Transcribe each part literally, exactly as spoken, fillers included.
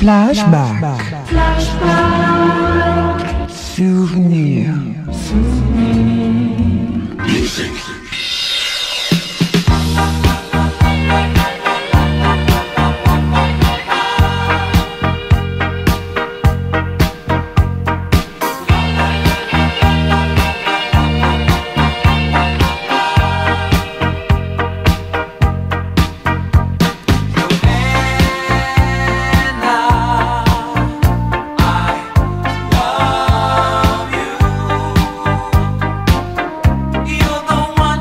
Flashback. Flashback. Souvenir. Music. You're the one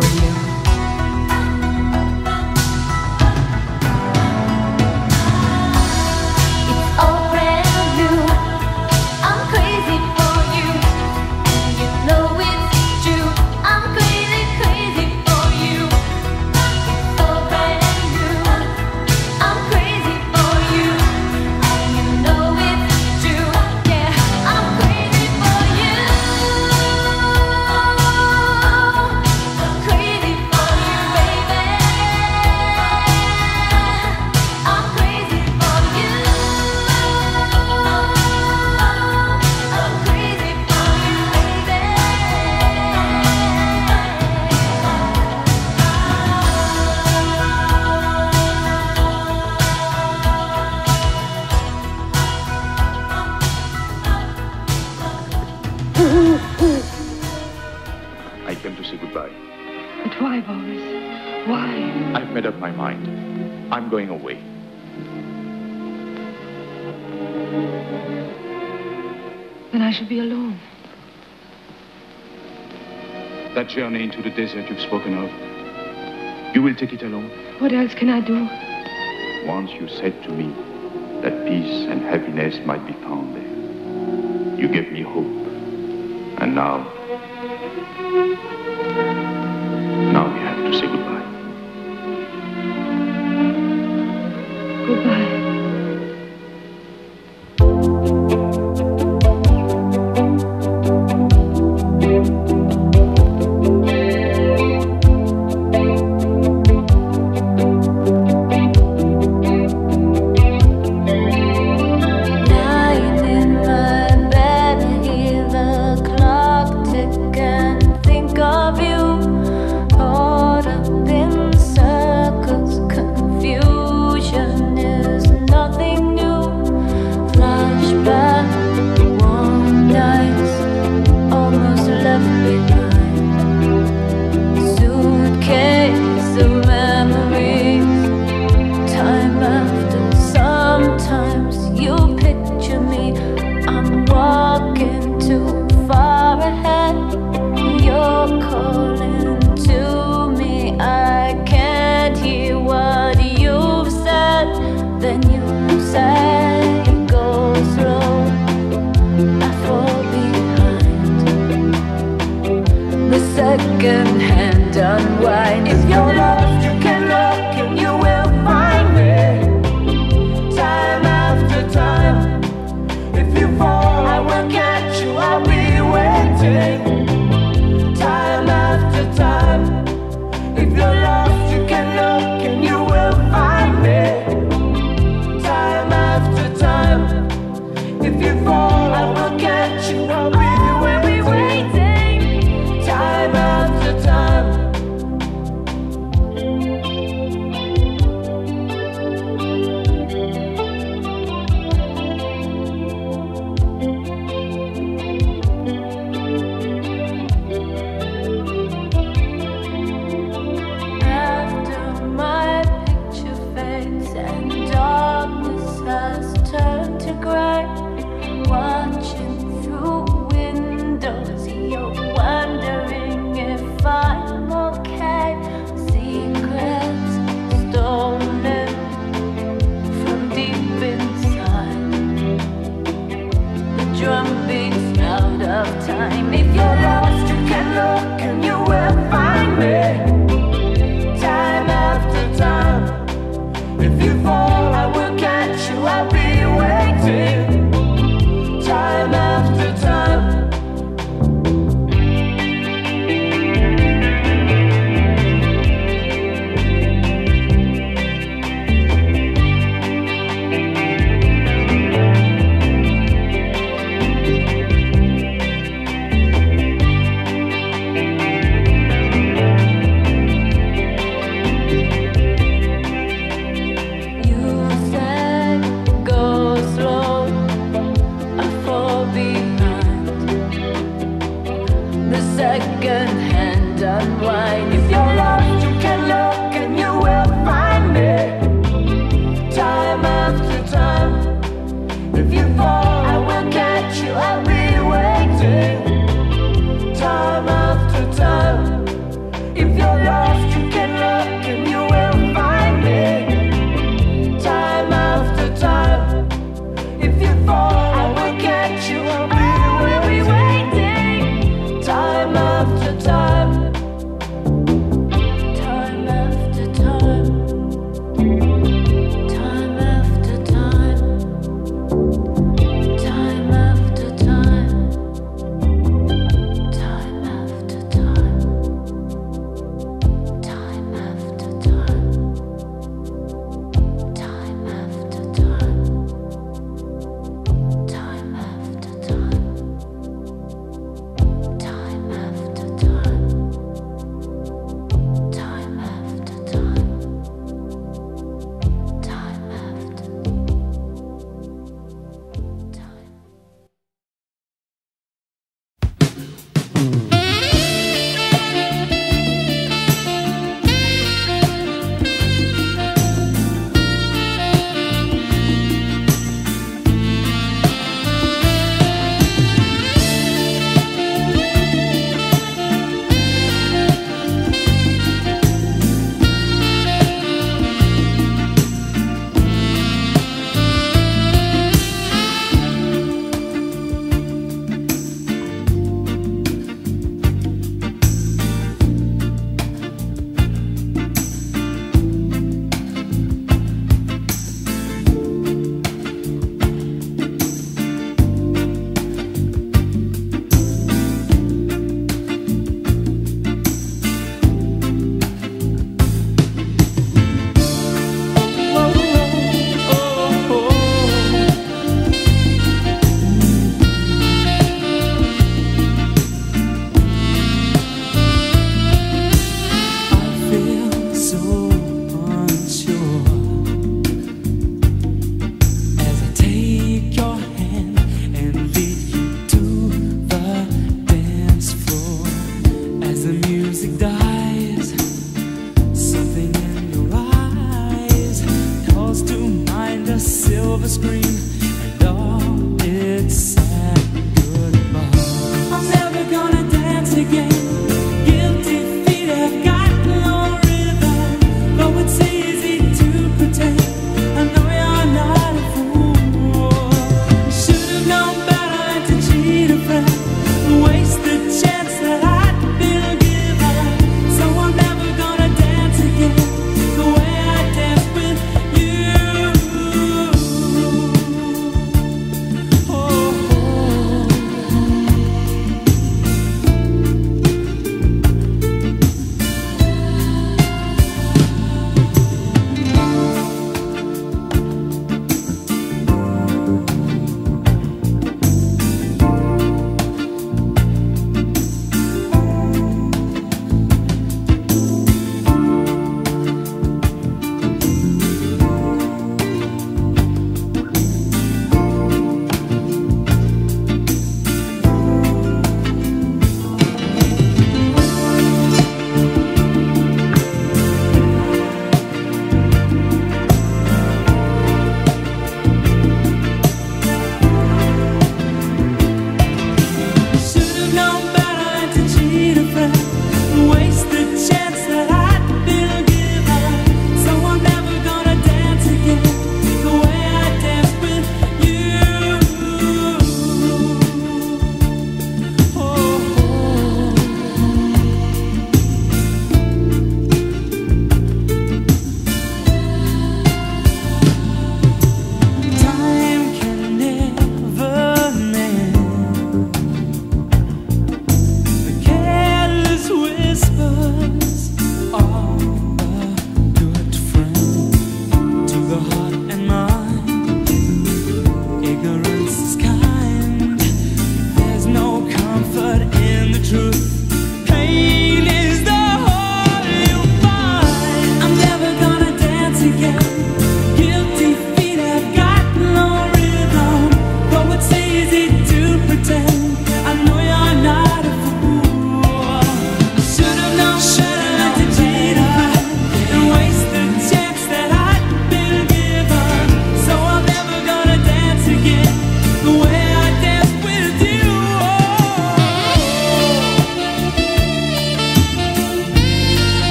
for you. It's all brand new. I'm crazy for you. You know it's true. I'm crazy, crazy for you. It's all brand new. I'm crazy for you. You know it's true. Yeah, I'm crazy for you. Crazy for you, baby. I'm crazy for you. I'm crazy for you, baby. I came to say goodbye. But why, Boris? Why? I've made up my mind. I'm going away. Then I shall be alone. That journey into the desert you've spoken of, you will take it alone? What else can I do? Once you said to me that peace and happiness might be found there. You gave me hope. And now, now we have to say goodbye. Goodbye. Lying in my bed, hear the clock tick and think of you. Caught up in circles, confusion is nothing new. Flashback, warm nights, almost left behind. Suitcase of memories, time after. Sometimes you picture me, I'm walking too far ahead. You're calling to me, I can't hear what you've said. Then you say, go slow, I fall behind. The second hand unwind. If you're lost, you can look and you will find me. Time after time. If you fall, I will catch you, I'll be waiting. Time after time. If you're lost, you can look and you will find me. Time after time. If you fall, I will catch you, I'll be waiting. Time after time. After my picture fades and darkness has turned to gray, watching through windows, you're wondering if I'm okay. Secrets stolen from deep inside. The drum beats out of time. If you're lost, you can look and you will find me. Time after time. If you fall, I will catch you, I'll be waiting. Time after time. You said go slow, I fall behind. The second hand unwind. If you're lost, you can look and you will find me. Time after time. If you fall, I will catch you, I'll be waiting. Time after time. If you're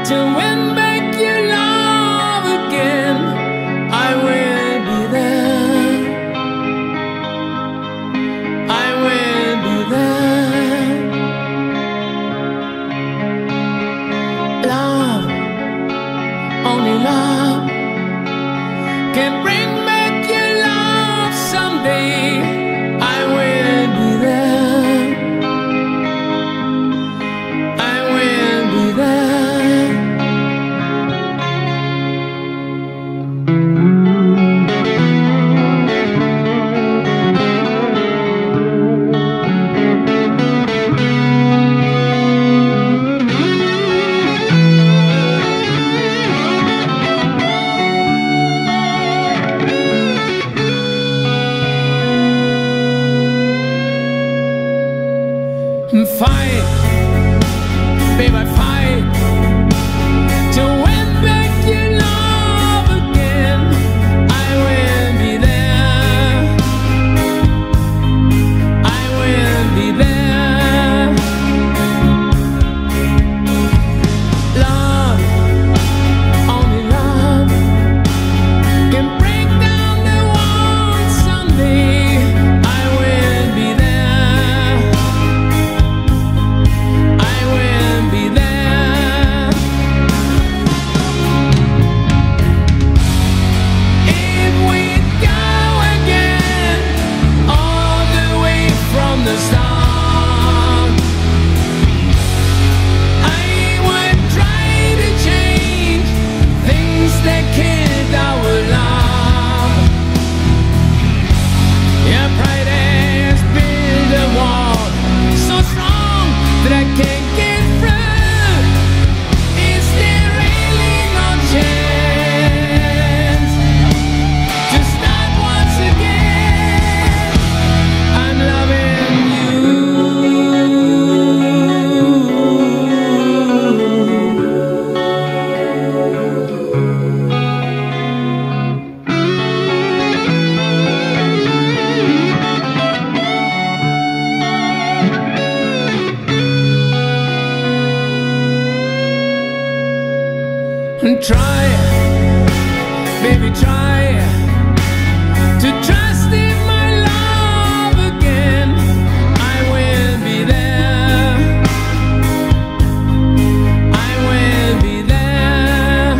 to win back your love again. I will be there. I will be there. Love, only love can bring back your love someday. I will be there. I will be there. Fight, babe, I fight to win back your love again. I will be there. I will be there. Love, only love can break down the walls someday. I will be there. I will be there. If we go again, all the way from the start, I would try to change things that killed our love. Your pride has built a wall so strong that I can't get through. Is there really no chance to start once again? I'm loving you. And try, baby, try to trust in my love again. I will be there. I will be there.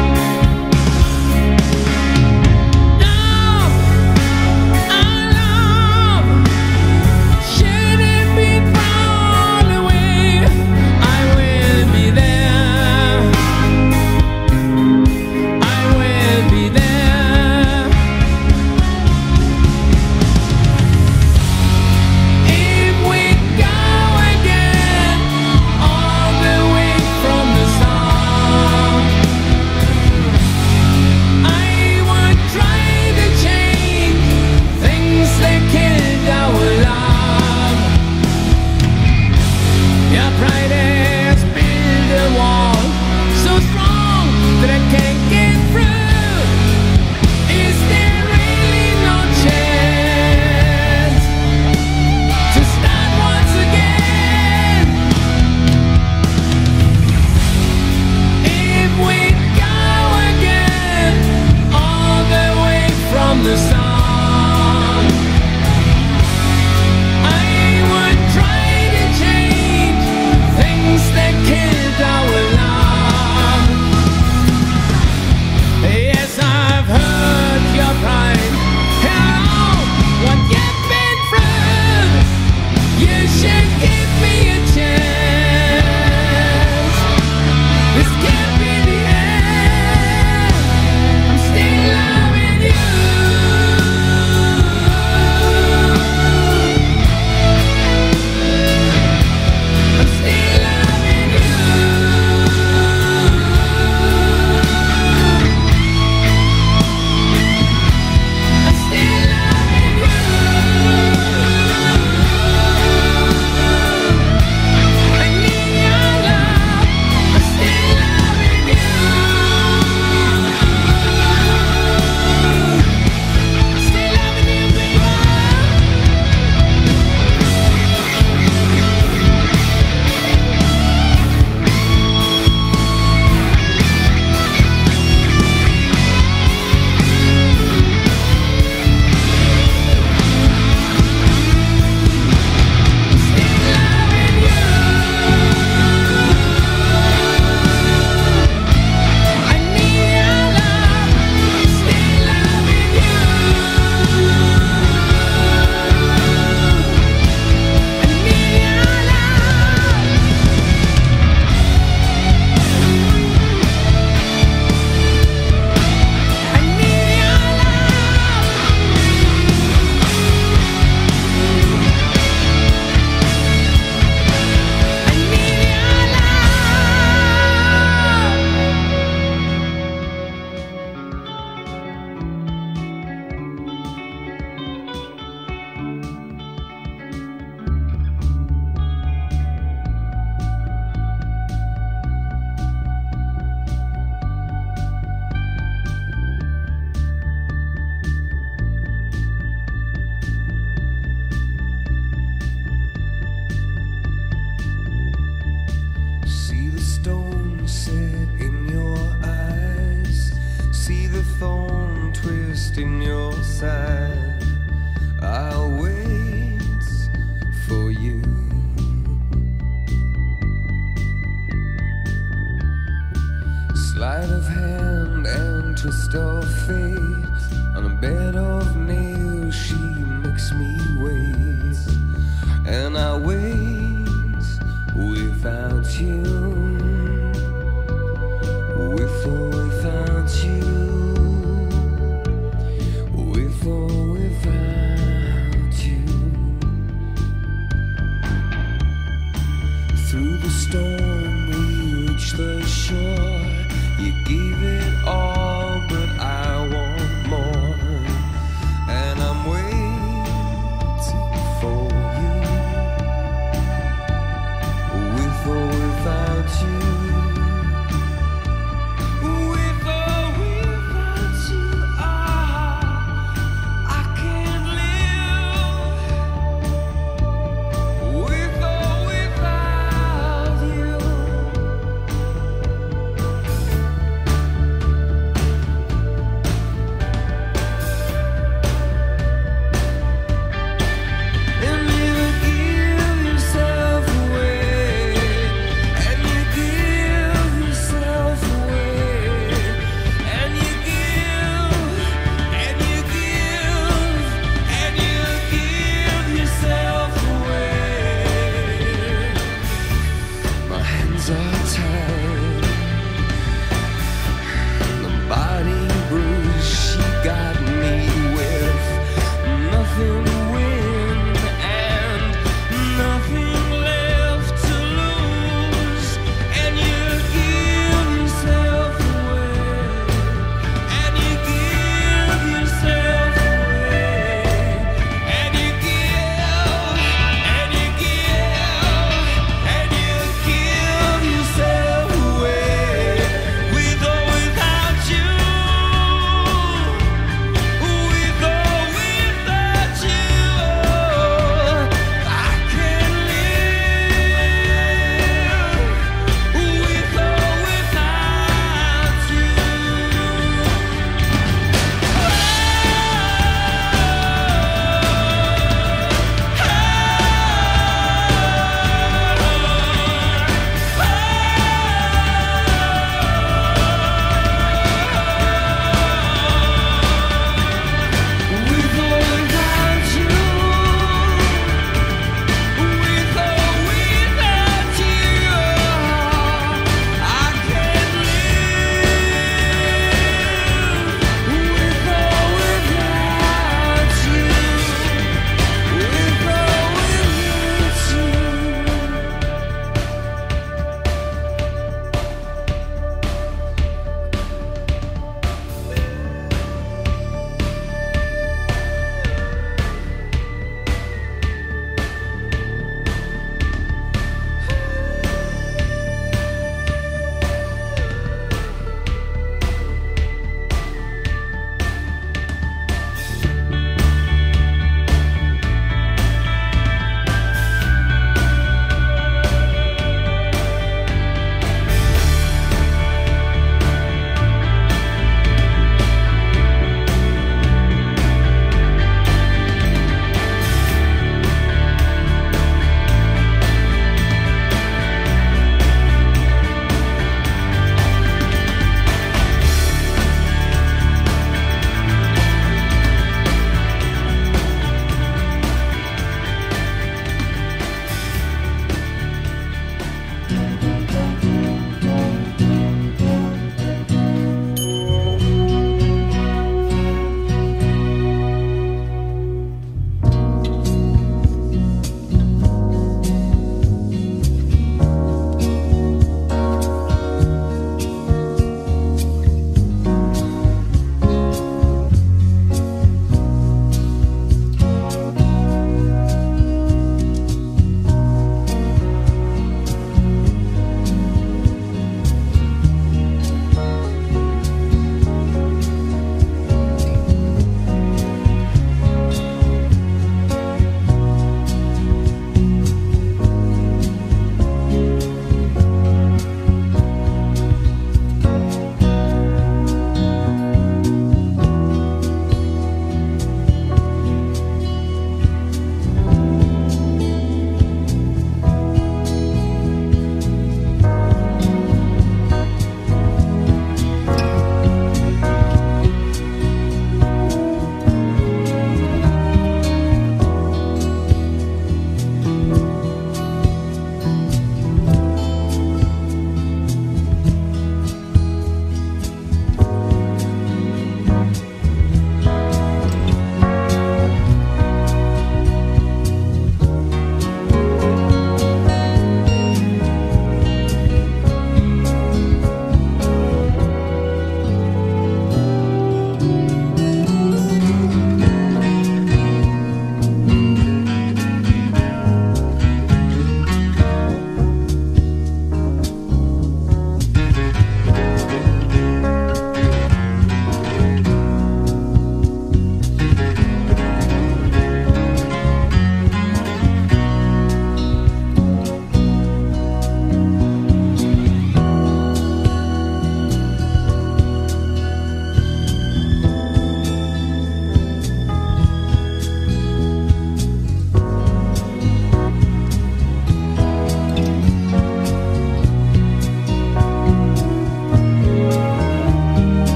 Love, our love shouldn't be thrown away. I will be there. I will be there. in your side. I'll wait for you. Sleight of hand and twist of fate. On a bed of nails she makes me wait. And I wait without you. With or without you. With or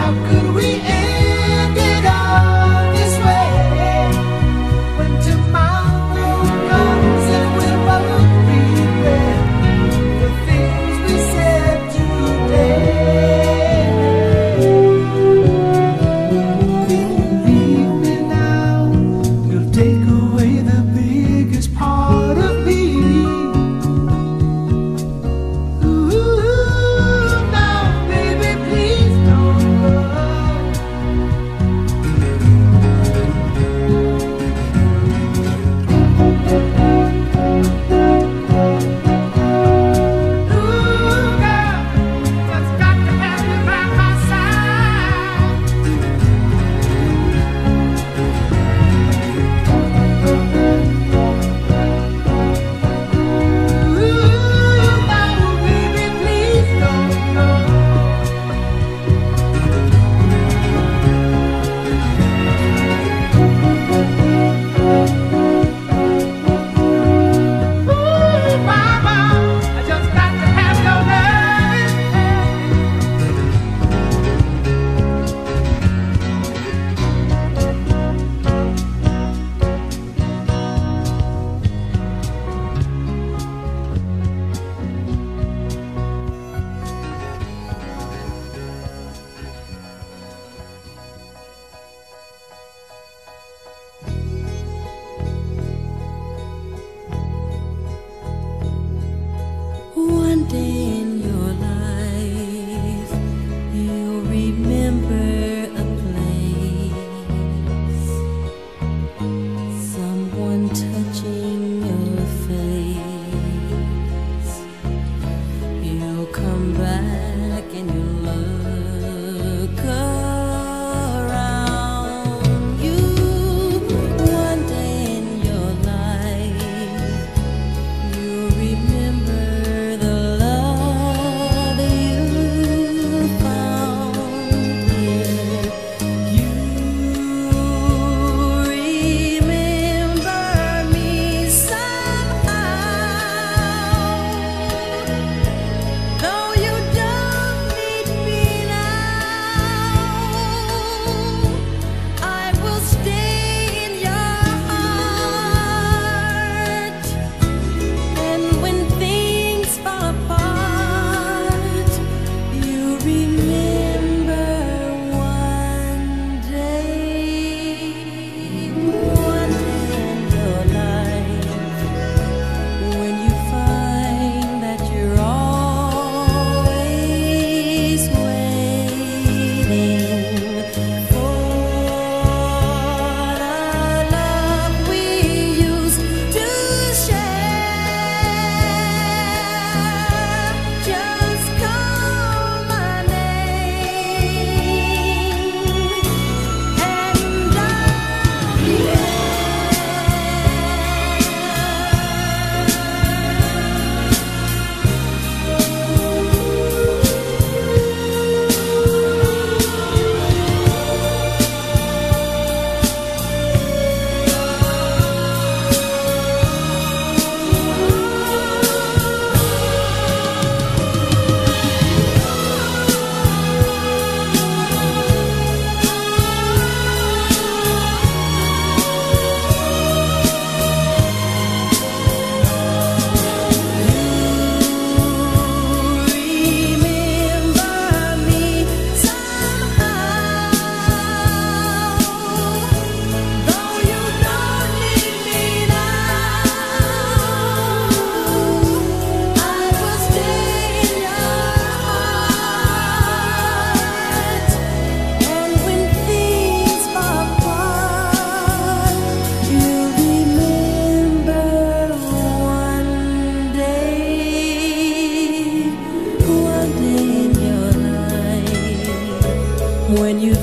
when you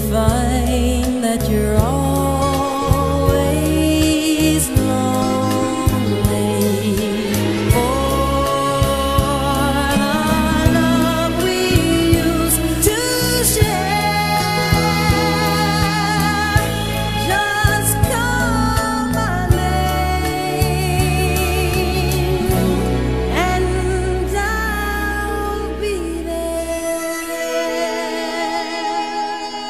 find that you're always lonely. For the love we used to share, just call my name and I'll be there.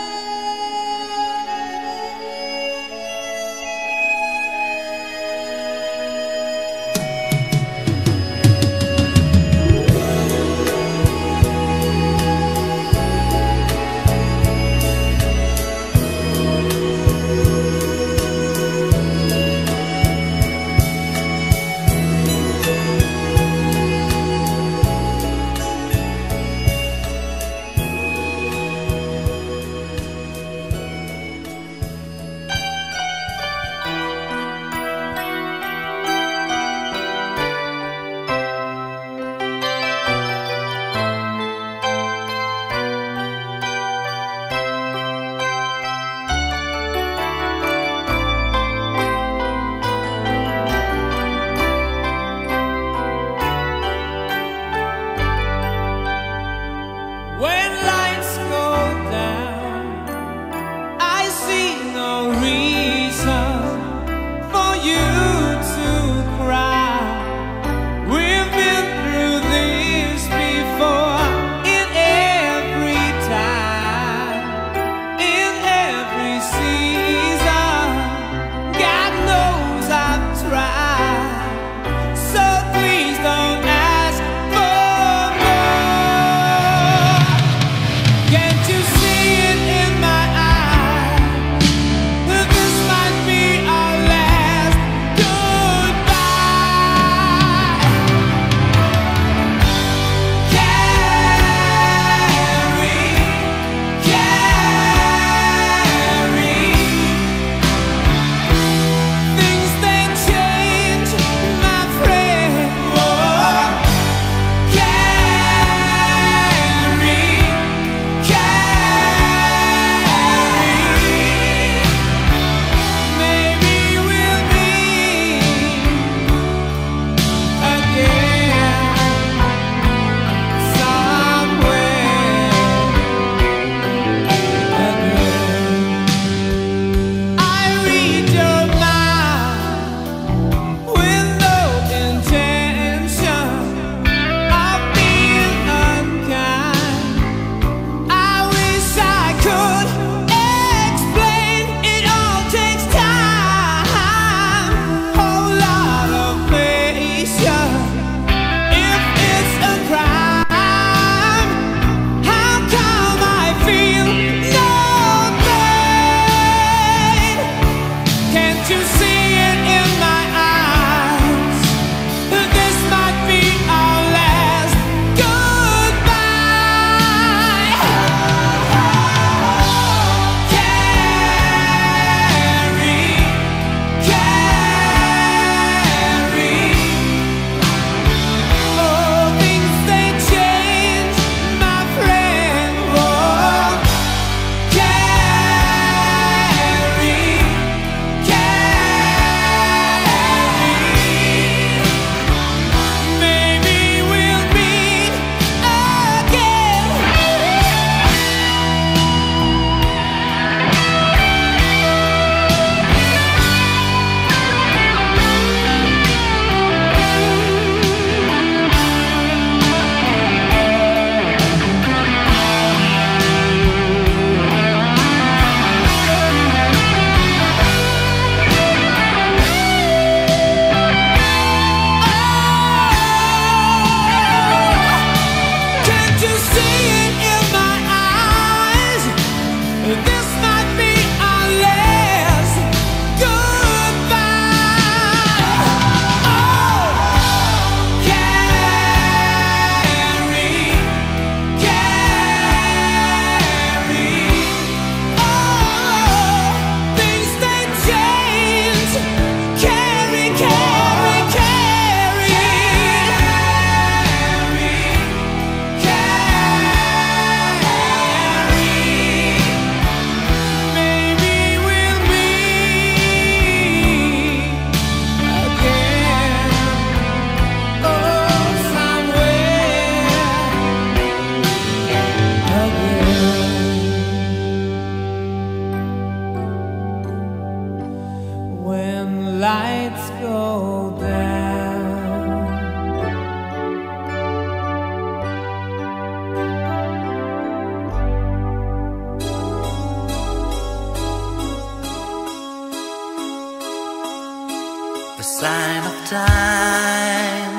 sign of time.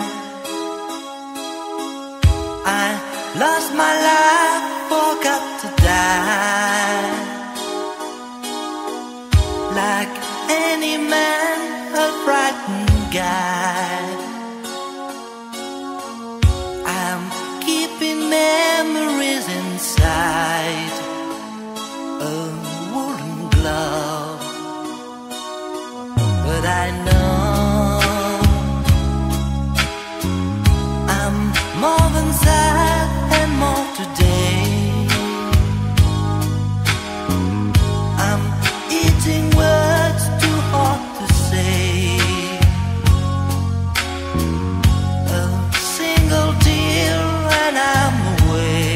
I lost my life, forgot to die. Like any man, a frightened guy, I'm keeping memories inside a woolen glove. But I know I'm more than sad and more today. I'm eating words too hard to say. A single tear and I'm away,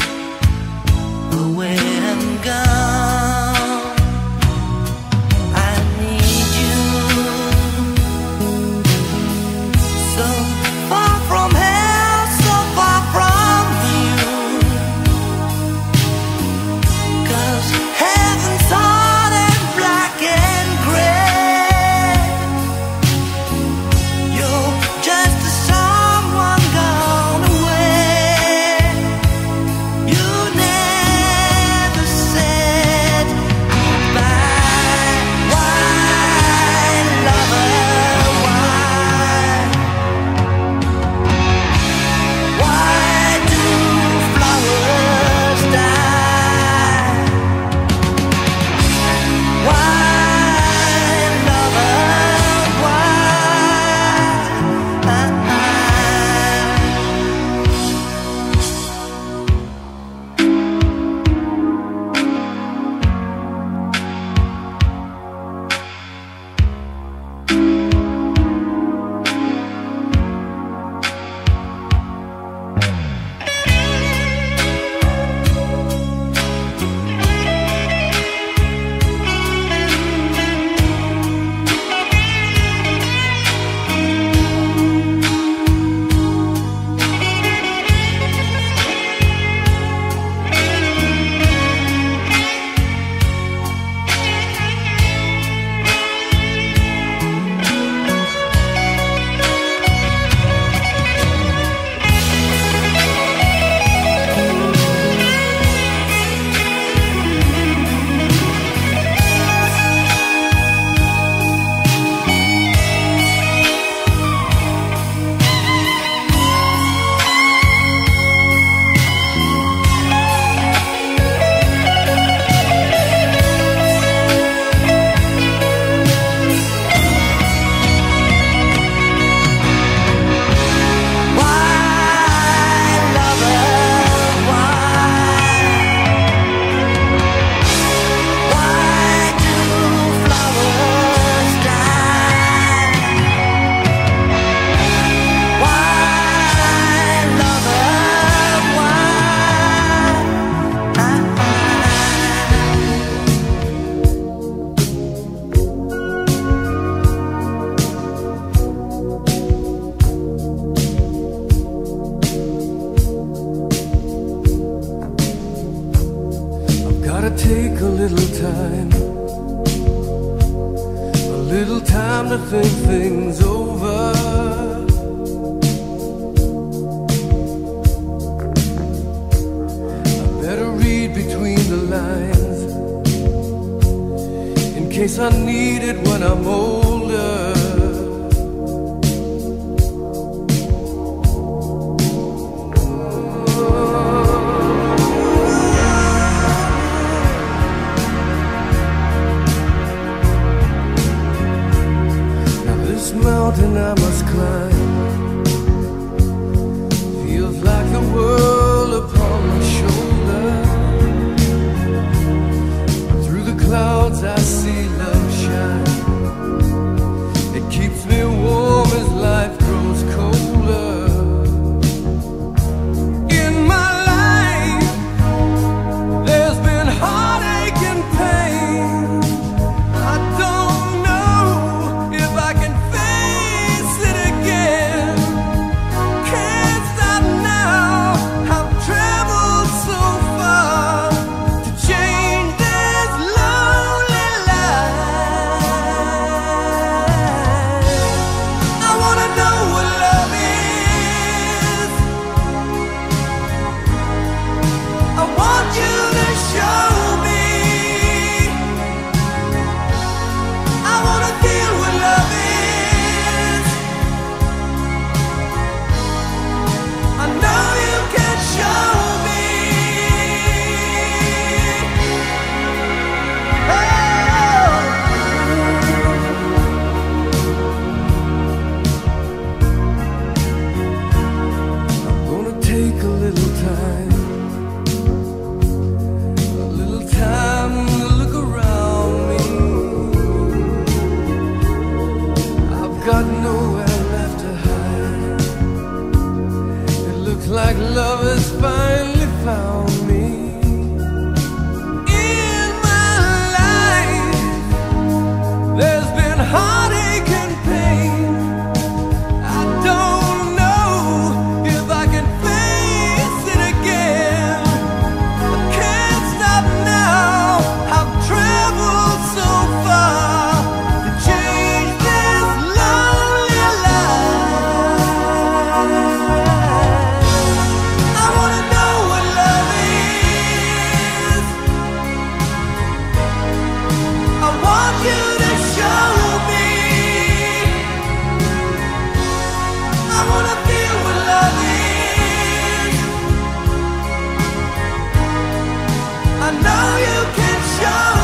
away and gone. I need you, so far from hell, so far from you. 'Cause heaven's hard and black and gray. You're just a someone gone away. You never said goodbye. Why, lover, why? Why do flowers die? Why, lover, why? Gotta take a little time, a little time to think things over. I better read between the lines in case I need it when I'm older. Mountain I must climb feels like the world upon my shoulder. Through the clouds I see love shine. It keeps me warm as life grows colder. In my life there's been heartache and pain. I don't know if I can face it I know you can show